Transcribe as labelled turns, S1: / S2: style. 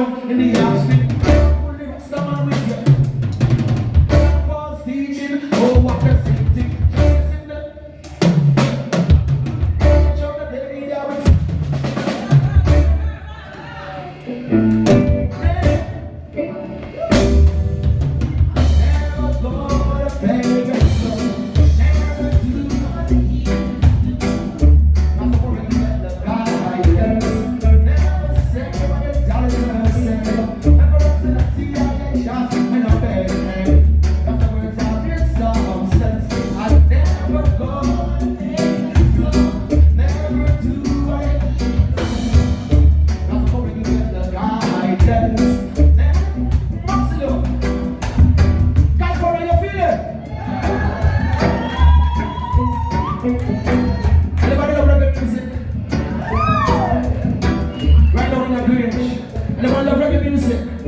S1: down in the outfit. Pull the rest of my with you. False teaching, oh what a thing. Chasing the show the baby that was never gonna pay back slow. Never do what he I'm gonna get the guy I never say what the dollars never say. I'm gonna see how they just when I'm bad. That's the words I've been some sense. I never go, never do what I'm gonna get the guy never Marcelo, guys, how are you feeling? Anybody love reggae music? Right now in the Grinch. Anybody love reggae music?